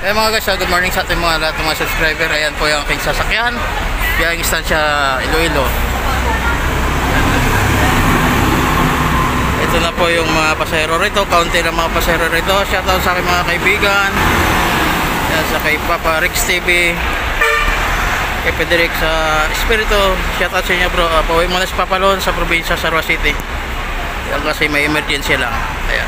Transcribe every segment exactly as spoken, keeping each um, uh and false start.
Eh mga guys, uh, good morning sa ating mga lahat ng mga subscriber. Ayan po yung aking sasakyan. Biyaheng Estancia Iloilo. Ito na po yung mga pasahero rito. Kaunti lang mga pasahero rito. Shoutout sa aking mga kaibigan. Ayan, sa kay Papa Rex T V, kay Federic sa Espiritu. Shoutout sa inyo bro. Uh, Pauwi muna si Papa Lon sa probinsya Sarwa City. Ayan, kasi may emergency lang. Ayan.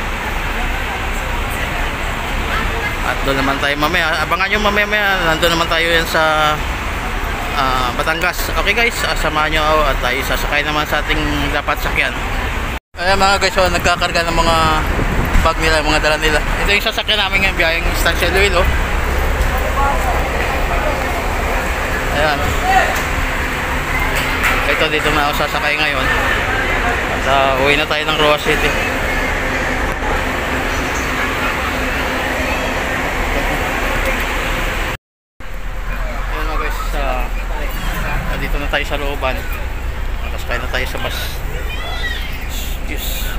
At doon naman tayo mamaya. Abangan nyo mamaya maya. Nandun naman tayo yan sa uh, Batangas. Okay guys, samahan nyo ako at tayo sasakay naman sa ating dapat sakyan. Ayan mga guys, so, nagkakarga ng mga bag nila, mga dala nila. Ito yung sasakyan namin ngayon, biyaheng Estancia Iloilo. Ayan. Ito, dito na ako sasakay ngayon. At uh, uwi na tayo ng Roa City. Dito na tayo sa looban. Nakasakay na tayo sa bus. Yes.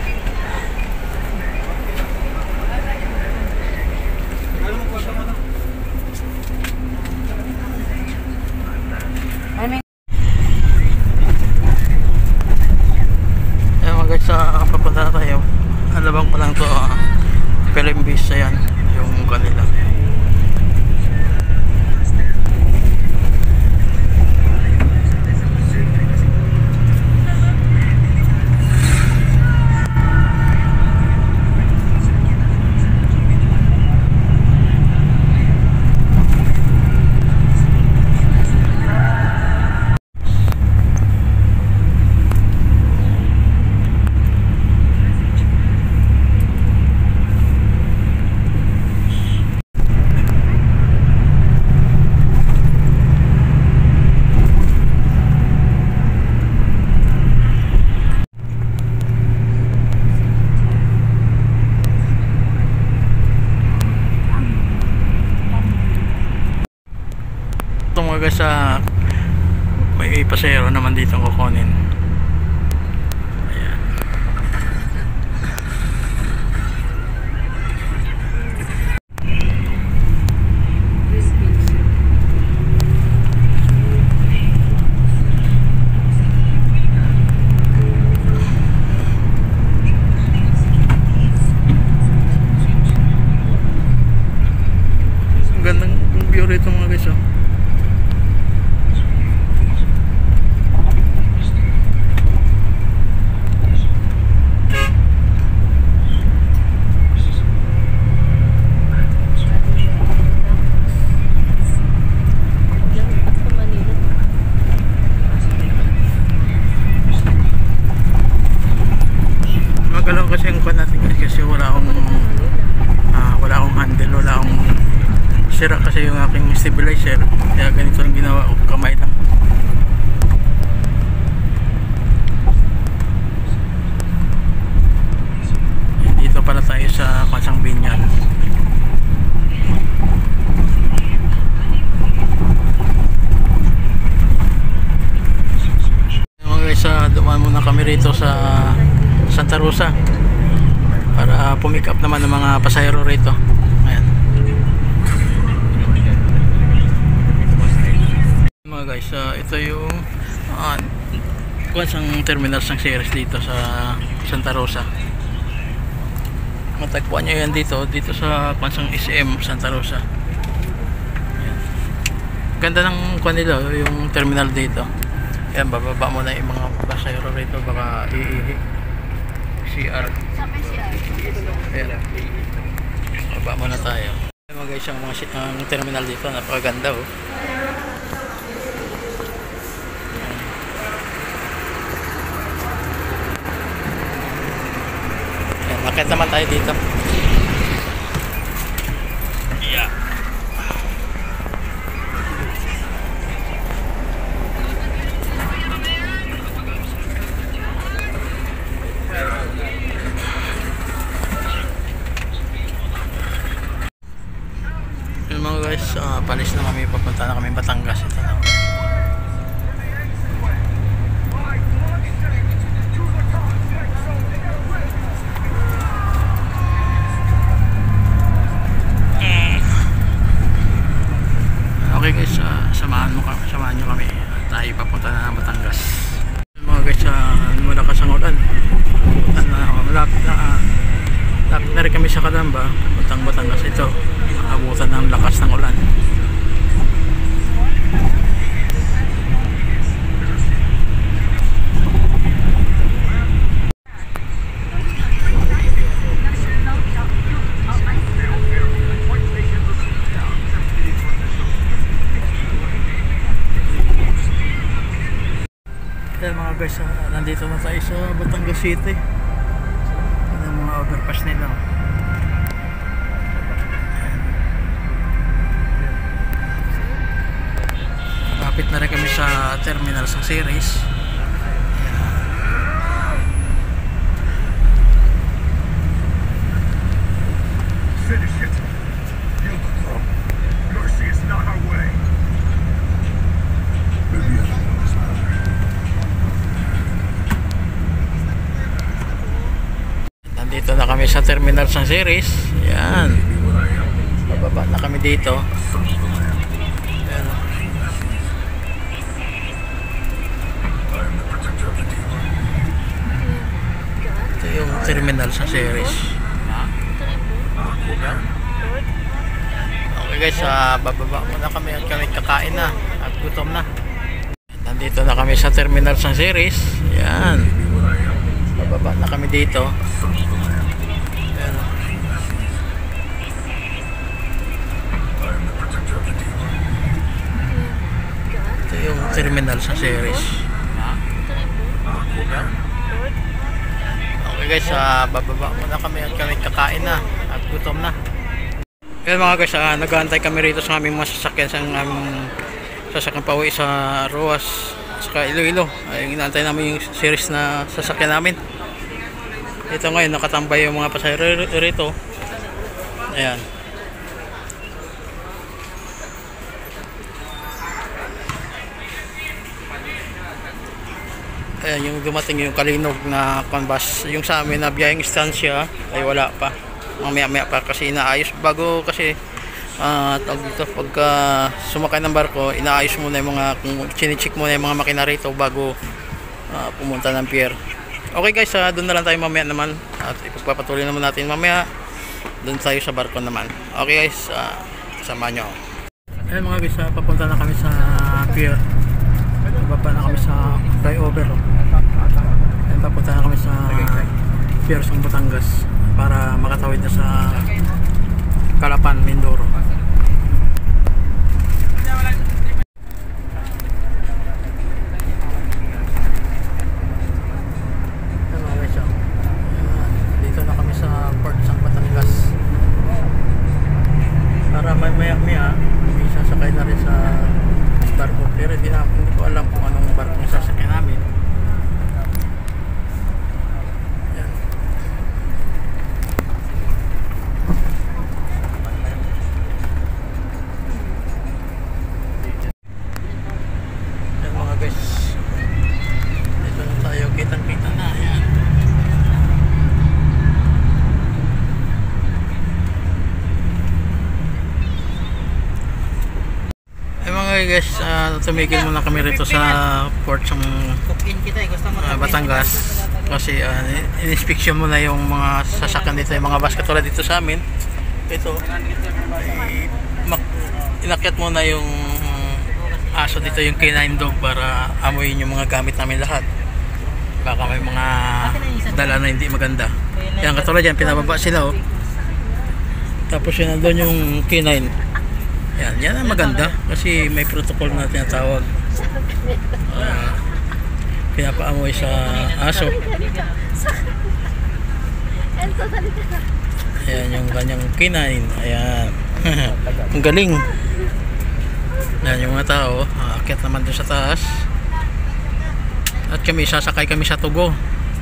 Ayan mga guys, uh, papunta na tayo. Alabang pa lang to, uh, Pelimbis. Ayan yung kanila. Mga guys, uh, may pasahero naman dito kukunin. Ayan. Ang gandang view rito mga guys, oh. Magalaw kasi ang pan natin kasi wala akong uh, wala akong handle, wala akong sira kasi yung aking stabilizer, kaya ganito lang ginawa ko, kamay lang. Dito pala tayo sa Kwansang Binyan. Mga guys, uh, dumaan muna kami rito sa Santa Rosa para pumick up naman ng mga pasahero rito. Ayan. Mga guys, uh, ito yung uh, Kwansang terminal ng series dito sa Santa Rosa. Matagpuan nyo yan dito dito sa Kwansang S M Santa Rosa. Ayan. Ganda ng kwan nila, yung terminal dito. Ayan, bababa mo na yung mga pasahero rito, baka iihi. C R. Ayan. Baba muna tayo. Ayan mga guys, yung mga ang terminal dito, napakaganda oh. Ayan, nakita naman tayo dito. Yeah. Mga guys, uh, palis na kami, papunta na kami Batangas. Ito na. Calamba, Batang Batangas. Ito, abutan ng lakas ng ulan. Kaya mga guys, uh, nandito na tayo sa Batangas City. Ano yung mga overpass nila. Kapit na rin kami sa terminal sa series. Finish it. Mercy is not our way. Nandito na kami sa terminal sa series. Yan. Bababa na kami dito. Yan. Ito yung terminal sa series. Okay guys, uh, bababa muna kami at kami kakain na at gutom na. Nandito na kami sa terminal sa series. Yan. Bababa na kami dito. Yan. Ito yung terminal sa series. Okay guys, uh, bababa muna kami at kami kakain na at gutom na. Kaya mga guys, uh, nag-aantay kami rito sa aming mga sasakyan sa aming sasakyan pauwi sa Roas saka Iloilo. Ay, inaantay namin yung series na sasakyan namin. Ito ngayon, nakatambay yung mga pasahero rito. Ayan. Ayan, yung dumating yung Kalinog na canvas. Yung sa amin na biyaheng istansya ay wala pa. Mamaya maya pa kasi inaayos bago kasi uh, tawag dito, pagka sumakay ng barko, inaayos muna yung mga, kung chinichik muna yung mga makina rito bago uh, pumunta ng pier. Okay guys, uh, doon na lang tayo mamaya naman at ipagpapatuloy naman natin mamaya doon tayo sa barko naman. Okay guys, uh, samahan nyo. Ayun mga guys, uh, papunta na kami sa pier. Baba na kami sa flyover. Ayun, papunta na kami sa pier sa Batangas para makatawid na sa Calapan, Mindoro. Dito na kami sa Port Sang Batangas para may maya maya may sasakay na rin sa barko, pero hindi, na, hindi ko alam kung anong barko yung sasakay namin. Okay guys, uh, tumigil muna kami rito sa port ng uh, Batangas kasi uh, in-inspection muna yung mga sasakyan dito, yung mga bus katulad dito sa amin. Ito ay, inakyat muna yung aso dito, yung K nine dog, para amuyin yung mga gamit namin lahat. Baka may mga dala na hindi maganda. Yan katulad yan, pinababa sila oh. Tapos yun nandun yung K nine. Yan, yan ang maganda kasi may protocol na tinatawag. Uh, pinapaamoy sa aso. Ayan yung kanyang K nine. Ayan. Ang galing. Yan yung mga tao. Aakyat naman doon sa taas. At kami, sasakay kami sa Tugo.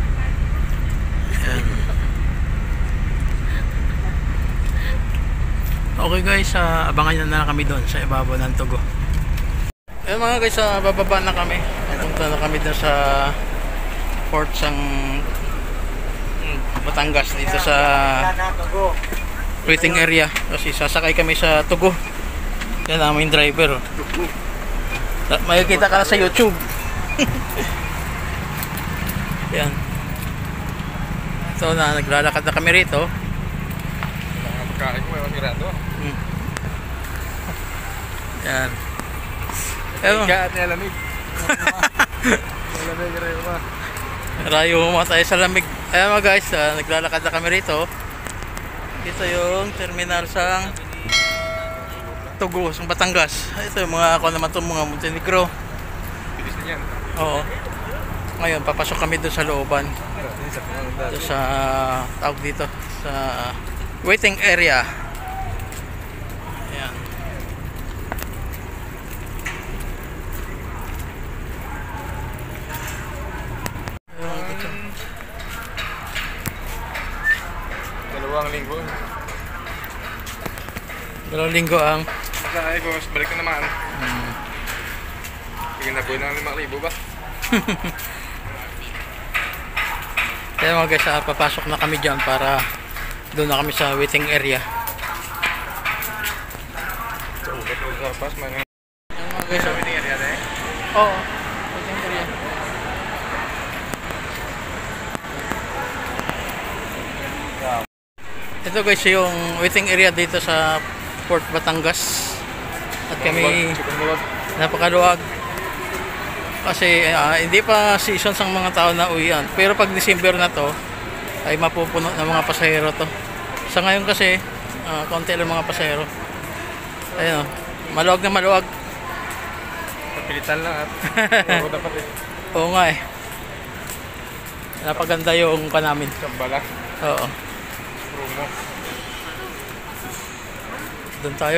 Ayan. Okay guys, uh, abangan na, na kami doon sa ibabaw ng Tugo. Ayun mga guys, uh, bababa na kami. Punta na kami doon sa port sang Batangas dito sa waiting area kasi sasakay kami sa Tugo. Yan ang aming driver. Makikita ka na sa YouTube. Yan. So na naglalakad na kami rito. Kain mo yung sigurado. Hmm. Yan. Ewan. Ika at nilalamig. Nilalamig rin mo. Rayo mo tayo sa lamig. Ayan mga guys, uh, naglalakad na kami rito. Ito yung terminal sa Tugo, sa Batangas. Ito yung mga ako naman itong mga Montenegro. Bilis na yan. Oo. Ngayon, papasok kami doon sa looban. Doon sa, tawag dito, sa waiting area. Ayan. Dalawang linggo. Dalawang linggo ang Ay, boss, balik na naman. hmm. Tingin na po ng limang libo ba? Kaya mga guys, ah, papasok na kami dyan para doon na kami sa waiting area. So, ito sa pas, man. Ayan mga guys, ah. Waiting area na eh. Oo, waiting area. Ito guys yung waiting area dito sa Port Batangas. At kami napakaluwag. Kasi uh, hindi pa season ang mga tao na uwian. Pero pag December na to ay mapupuno ng mga pasahero to. Sa ngayon kasi uh, konti lang mga pasahero. Ayun, maluwag na maluwag. Kapilitan lang at oo dapat eh. Oo nga eh. Napaganda yung pa namin. Sambala. Oo. Promo. Doon tayo.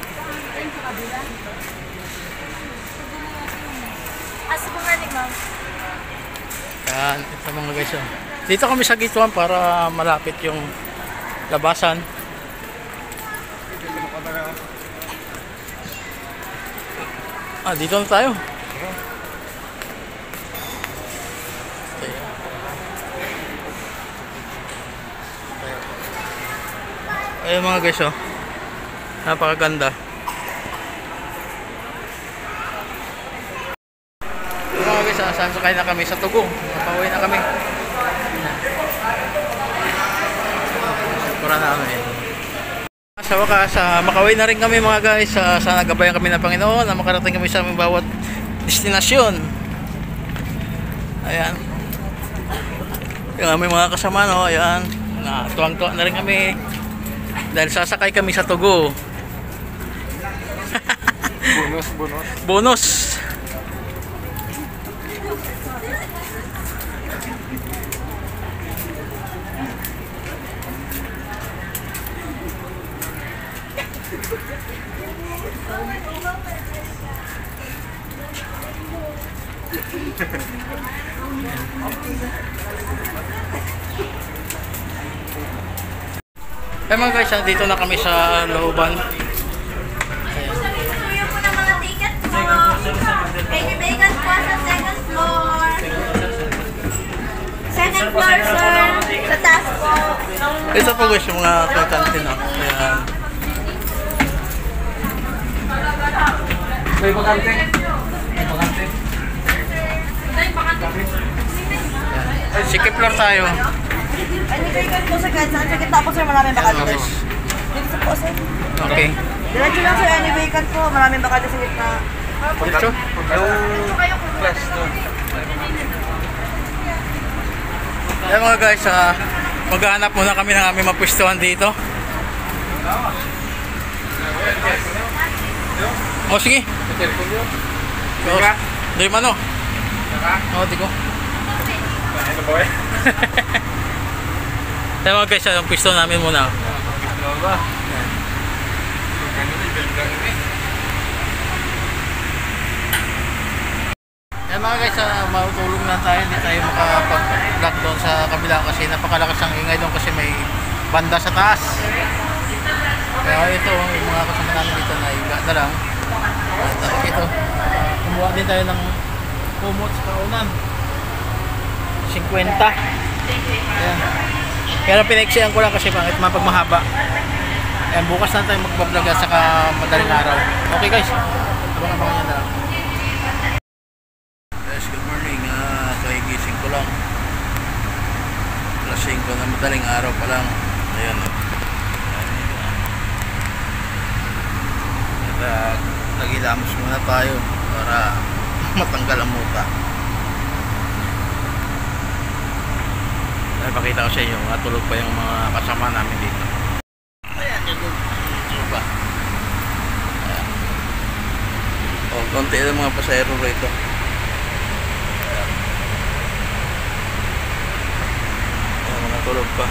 Asa po malig, ma'am? Yan, ito mga guys. Oh. Dito kami sa gate one para malapit yung labasan. Ah, dito na tayo. Ayun mga guys, oh. Napakaganda. Ayun mga guys, ah, sasakay na kami sa Tugo. Napauwi na kami. Pura namin. Sa wakas, uh, makauwi na rin kami mga guys. Uh, sana gabayan kami ng Panginoon na makarating kami sa aming bawat destinasyon. Ayan. Yung aming mga kasama, no? Ayan. Na, tuwang-tuwa na rin kami. Dahil sasakay kami sa Tugo. Bonus, bonus. Bonus. Eh mga guys, dito na kami sa looban. Kuya po ng mga ticket po. Baby bacon po sa second floor. Second floor, sir. Sa taas po. Ito po guys yung mga kakante na. Ayan. May bakante. May bakante. Sikip floor tayo. Baby bacon po sa kahit saan. Sa kita po, sir. Maraming bakal Ayan po. guys. Dito po, sir. Okay. Diretso lang, sir. Any bacon po. Maraming bakal sa gitna. Dito. Yung class no. Ayan mga guys, ah, maghahanap muna kami ng aming mapwestuhan dito. O sige. Telephone nyo. O, di man o. Saka. O, di ko. Ano ba eh? Ayan mga guys, ang pwesto namin muna. Ano ba? Ayan mga guys, uh, matulong na tayo. Hindi tayo makapag-vlog doon sa kabila kasi napakalakas ang ingay doon kasi may banda sa taas. Kaya ito, yung mga kasama namin dito na iga na lang. At ito, uh, kumuha din tayo ng kumot sa kaunan. fifty. Ayan. Kaya pinaiksiyan ko lang kasi bakit mapag mahaba. Ayan, bukas na tayo magbablog at saka madaling araw. Okay guys, abang-abangan nyo na lang. Guys, good morning. Uh, so, gising ko lang. alas singko na madaling araw pa lang. Ayan. Oh. Kaya nagilamos muna tayo para matanggal ang muta. Ay, pakita ko sa inyo, matulog pa yung mga kasama namin dito. Ayan, yung tulog pa. Ayan. O, konti lang mga pasahero rito. Ayan. Ayan, mga tulog pa.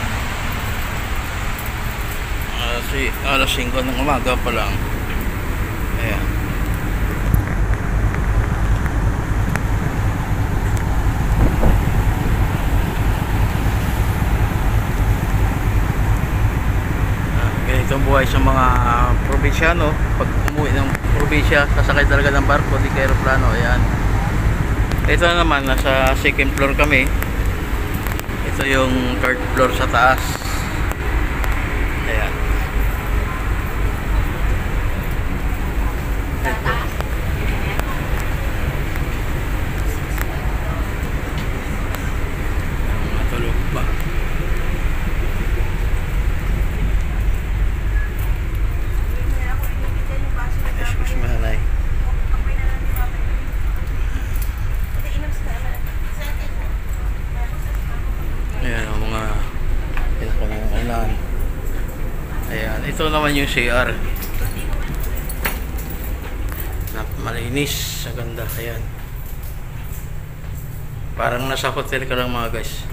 Kasi alas singko ng umaga pa lang. Ayan. Ganito ang buhay sa mga probinsyano. Pag umuwi ng probinsya, sasakay talaga ng barko, di ka aeroplano. Ayan. Ito naman, nasa second floor kami. Ito yung third floor sa taas. Ayan. Ito. Matulog ba? Excuse me, halay. Ayan ang mga pinakalangalan. Ayan, ito naman yung C R. Malinis, sa ganda. Ayan. Parang nasa hotel ka lang mga guys.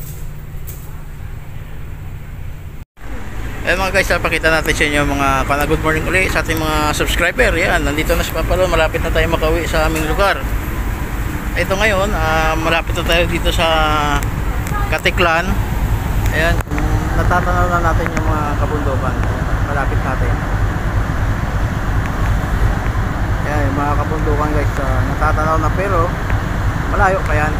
Ayan mga guys, pakita natin sa inyo mga kana good morning ulit sa ating mga subscriber. Ayan, nandito na si Papalo, malapit na tayo makauwi sa aming lugar. Ito ngayon, uh, malapit na tayo dito sa Katiklan. Ayan, natatanaw na natin yung mga kabundukan. Ayan, malapit natin. Ayan, yung mga kabundukan guys, uh, natatanaw na pero malayo pa yan.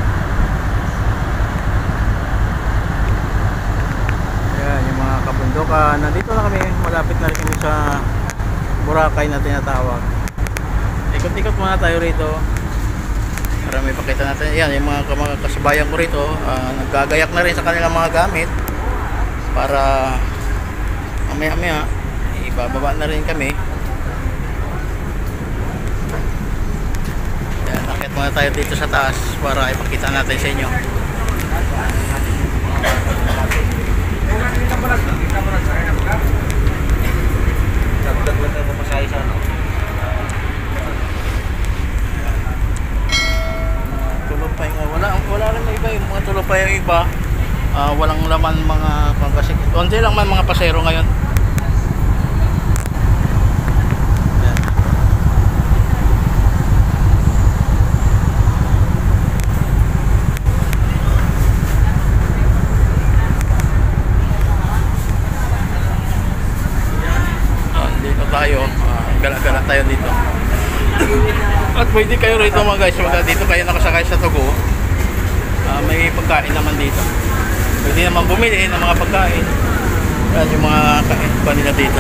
Ayan, yung mga kabundukan. Nandito na kami, malapit na rin kami sa Boracay na tinatawag. Ikot-ikot muna tayo rito para may pakita natin. Ayan, yung mga, mga kasabayan ko rito, uh, naggagayak na rin sa kanilang mga gamit para mamaya maya ibababa na rin kami. Ayan, nakit muna tayo dito sa taas para ipakita natin sa inyo. Tulog pa yung wala, wala rin na iba yung mga tulog pa yung iba. Uh, walang laman mga kasi konti lang man mga pasero ngayon. Ayan. Uh, dito tayo, uh, gala-gala tayo dito. At pwede kayo rito mga guys, wag dito kayo nakasakay sa Tugo. Uh, may pagkain naman dito. Pwede naman bumili ng mga pagkain. Yan yung mga kain nila dito.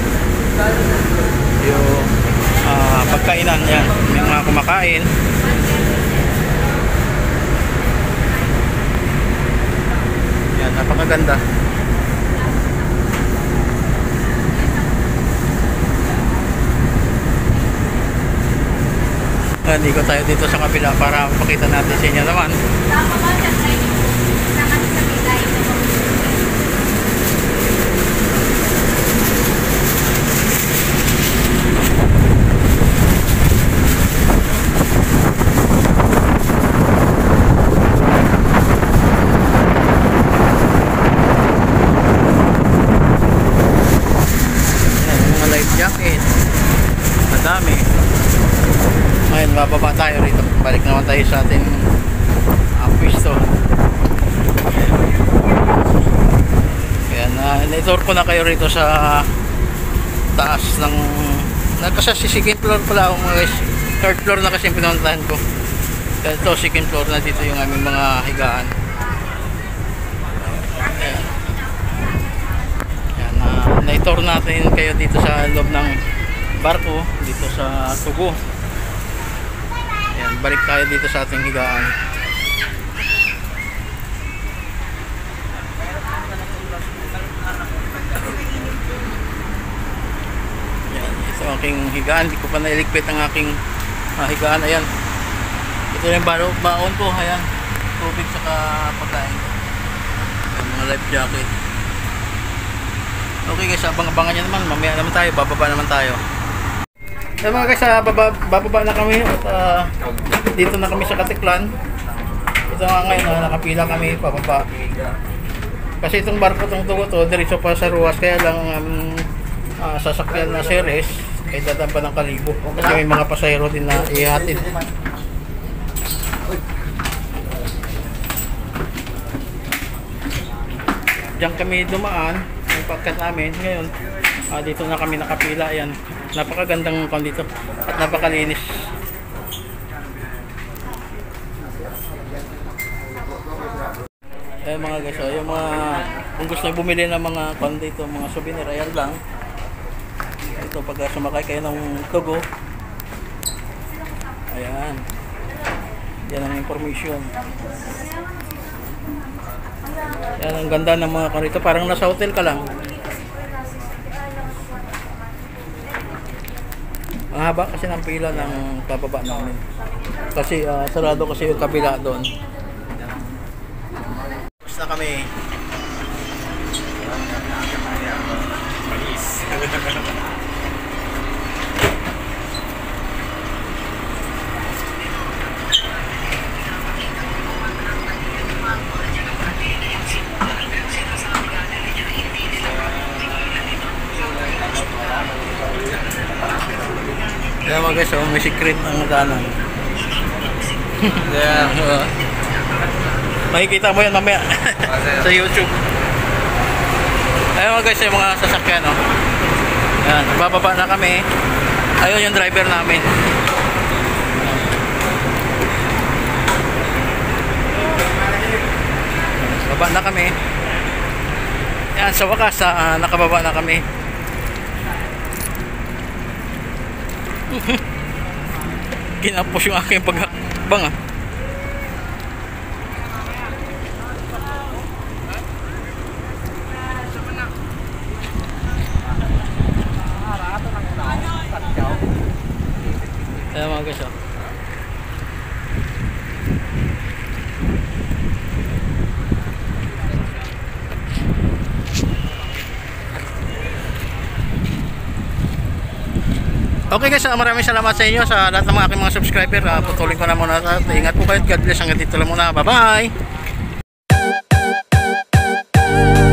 Yung uh, pagkainan yan. Yung mga kumakain. Yan, napakaganda. Nandito tayo dito sa kabila para pakita natin sa inyo naman. Jacket, madami. Ngayon bababa tayo rito, balik naman tayo sa ating uh, pwesto. Kaya na na-tour ko na kayo rito sa taas ng nagkasa si second floor pala ako mga guys. Third floor na kasi yung pinuntahan ko. Kaya ito second floor na, dito yung aming mga higaan. Ayan. Ayan, uh, na-tour natin kayo dito sa loob ng barko dito sa Tugo. Ayan, balik tayo dito sa ating higaan. Ayan, ito aking higaan. Hindi ko pa nailigpit ang aking uh, higaan. Ayan. Ito yung baro, baon ko. Ayan. Tubig saka pagkain. Ayan, mga life jacket. Okay guys, abang-abangan nyo naman. Mamaya naman tayo. Bababa naman tayo. Ayan mga guys, uh, baba, bababa na kami. At uh, dito na kami sa Katiklan. Ito nga ngayon, uh, nakapila kami pababa. Kasi itong barko, itong tugo to, diretso pa sa Ruas. Kaya lang um, uh, sasakyan na series ay dadaan pa ng Kalibo. Kasi may mga pasahero din na ihatid. Diyan kami dumaan, yung pagkat namin. Ngayon, uh, dito na kami nakapila. Ayan, napakagandang kon dito at napakalinis. Eh mga guys, oh, yung mga kung gusto nyo bumili ng mga kon dito, mga souvenir, ayan lang. Ito pag sumakay kayo ng tugo. Ayan. Yan ang information. Yan ang ganda ng mga kon dito, parang nasa hotel ka lang. Mahaba kasi ng pila ng bababa namin. Kasi uh, sarado kasi yung kabila doon. Na kami. Kaya mga guys, oh, may secret ang daanan. Yeah. Makikita mo yan mamaya sa YouTube. Ayun mga guys, yung mga sasakyan, no? Ayan, bababa na kami. Ayun yung driver namin. Baba na kami. Ayan, sa wakas, uh, nakababa na kami. Kinapos yung aking paghakbang, ah. Ayan mga guys, oh. Okay guys, uh, maraming salamat sa inyo sa lahat ng mga aking mga subscriber. Uh, putulin ko na muna. Ingat po kayo. God bless. Hanggang dito lang muna. Bye bye.